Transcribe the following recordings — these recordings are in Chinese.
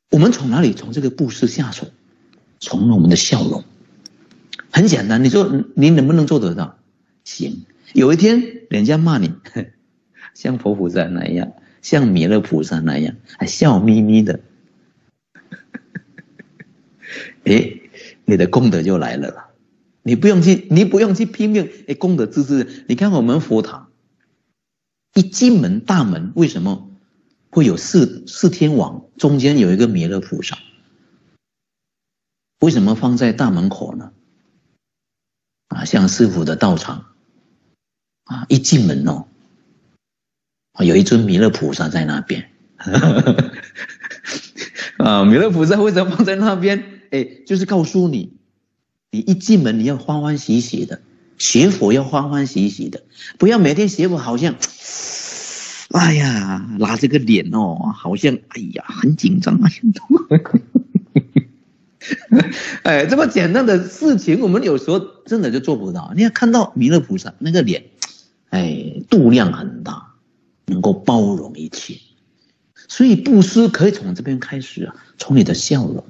我们从哪里？从这个布施下手，从我们的笑容。很简单，你说你能不能做得到？行。有一天人家骂你，像佛菩萨那样，像弥勒菩萨那样，还笑眯眯的，你的功德就来了啦。你不用去拼命，功德自自。你看我们佛堂一进门大门，为什么会有四天王，中间有一个弥勒菩萨？为什么放在大门口呢？像师父的道场一进门有一尊弥勒菩萨在那边。弥勒菩萨为什么放在那边？就是告诉你，你一进门你要欢欢喜喜的，学佛要欢欢喜喜的，不要每天学佛好像拉这个脸好像很紧张这么简单的事情，我们有时候真的就做不到。你要看到弥勒菩萨那个脸，度量很大，能够包容一切。所以布施可以从这边开始从你的笑容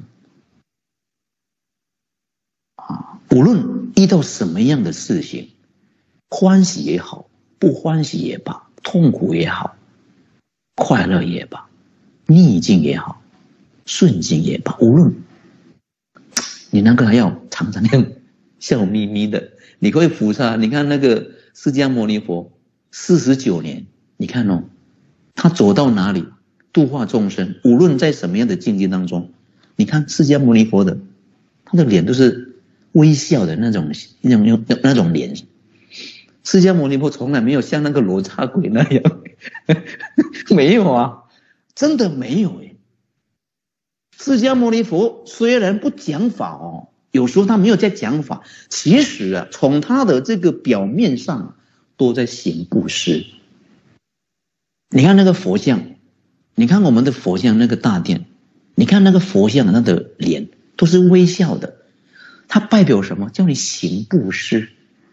无论遇到什么样的事情，欢喜也好，不欢喜也罢，痛苦也好，快乐也罢，逆境也好，顺境也罢，无论你那个还要常常那样笑眯眯的。你可以菩萨，你看那个释迦牟尼佛49年，你看他走到哪里度化众生，无论在什么样的境界当中，你看释迦牟尼佛的他的脸都是微笑的那种脸。释迦牟尼佛从来没有像那个罗刹鬼那样没有真的没有释迦牟尼佛虽然不讲法有时候他没有在讲法，其实从他的这个表面上都在行布施。你看那个佛像，你看我们的佛像那个大殿，你看那个佛像他的脸都是微笑的，它代表什么？叫你行布施。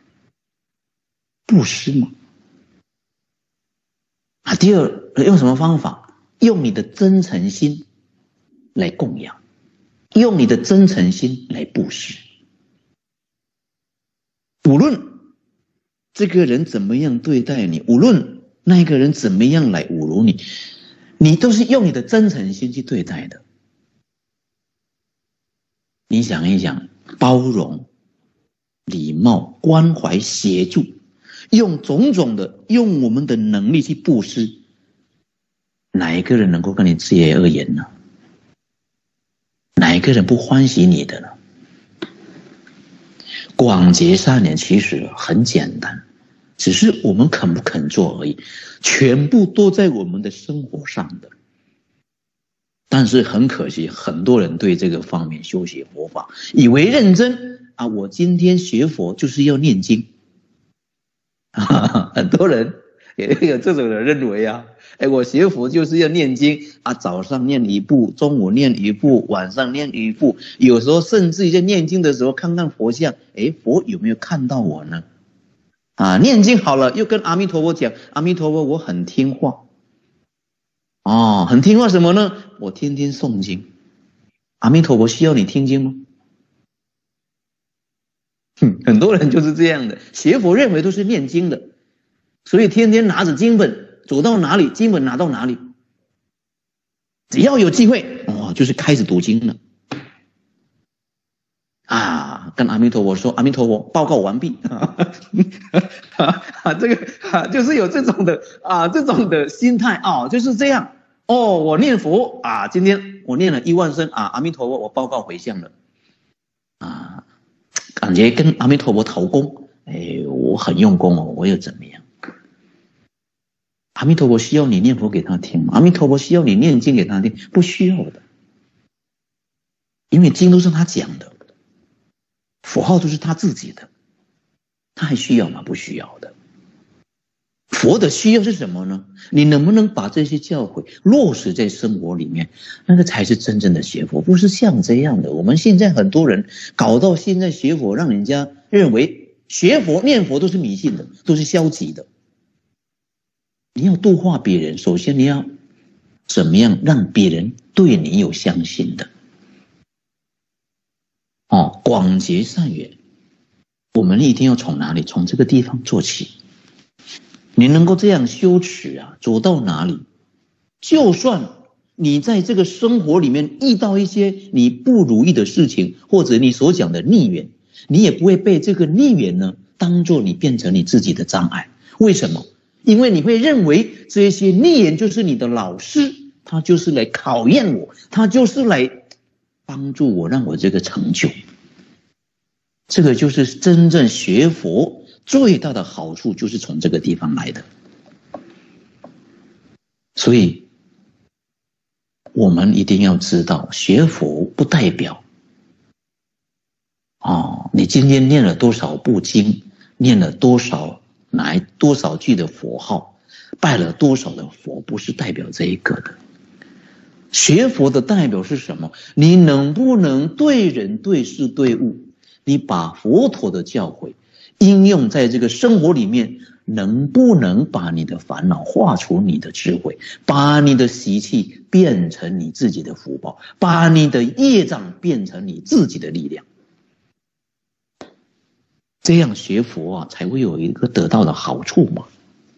布施嘛。第二，用什么方法？用你的真诚心来供养，用你的真诚心来布施。无论这个人怎么样对待你，无论那个人怎么样来侮辱你，你都是用你的真诚心去对待的。你想一想，包容、礼貌、关怀、协助，用种种的，用我们的能力去布施，哪一个人能够跟你自言恶言呢？哪一个人不欢喜你的呢？广结善缘其实很简单，只是我们肯不肯做而已，全部都在我们的生活上的。但是很可惜，很多人对这个方面修习佛法以为认真我今天学佛就是要念经很多人也有这种人认为我学佛就是要念经早上念1部，中午念1部，晚上念1部，有时候甚至于在念经的时候看看佛像，佛有没有看到我呢？念经好了又跟阿弥陀佛讲，阿弥陀佛我很听话很听话什么呢？我天天诵经。阿弥陀佛需要你听经吗？很多人就是这样的，学佛认为都是念经的，所以天天拿着经本，走到哪里经本拿到哪里，只要有机会就是开始读经了跟阿弥陀佛说，阿弥陀佛报告完毕这个就是有这种的心态就是这样我念佛今天我念了1万声阿弥陀佛我报告回向了感觉跟阿弥陀佛讨功，我很用功我又怎么样？阿弥陀佛需要你念佛给他听吗？阿弥陀佛需要你念经给他听？不需要的，因为经都是他讲的，佛号都是他自己的，他还需要吗？不需要的。佛的需要是什么呢？你能不能把这些教诲落实在生活里面，那个才是真正的学佛，不是像这样的。我们现在很多人搞到现在学佛，让人家认为学佛念佛都是迷信的，都是消极的。你要度化别人，首先你要怎么样让别人对你有相信的。广结善缘，我们一定要从哪里？从这个地方做起。你能够这样修持啊，走到哪里，就算你在这个生活里面遇到一些你不如意的事情，或者你所讲的逆缘，你也不会被这个逆缘呢当作你变成你自己的障碍。为什么？因为你会认为这些逆缘就是你的老师，他就是来考验我，他就是来帮助我，让我这个成就。这个就是真正学佛最大的好处，就是从这个地方来的。所以我们一定要知道，学佛不代表你今天念了多少部经，念了多少句的佛号，拜了多少的佛，不是代表这一个的。学佛的代表是什么？你能不能对人对事对物，你把佛陀的教诲应用在这个生活里面，能不能把你的烦恼化出你的智慧，把你的习气变成你自己的福报，把你的业障变成你自己的力量。这样学佛啊，才会有一个得到的好处嘛。